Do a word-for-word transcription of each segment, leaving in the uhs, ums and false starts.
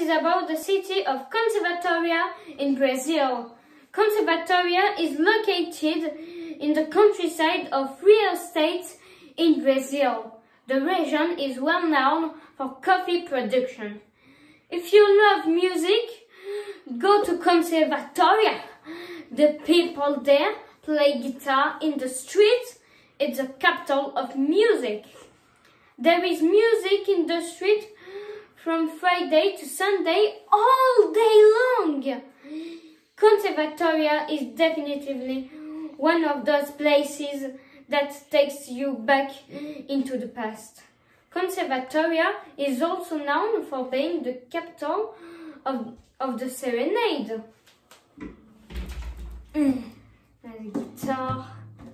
is about the city of Conservatoria in Brazil. Conservatoria is located in the countryside of Rio State in Brazil. The region is well known for coffee production. If you love music, go to Conservatoria. The people there play guitar in the streets. It's the capital of music. There is music in the street from Friday to Sunday all day long. Conservatoria is definitively one of those places that takes you back into the past. Conservatoria is also known for being the capital of, of the serenade. Mm. And the guitar.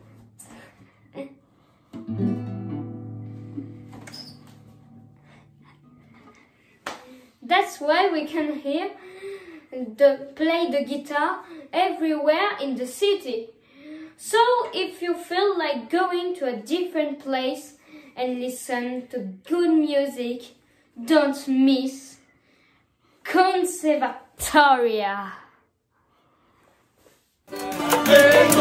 That's why we can hear the play the guitar everywhere in the city. So if you feel like going to a different place and listen to good music, don't miss Conservatoria.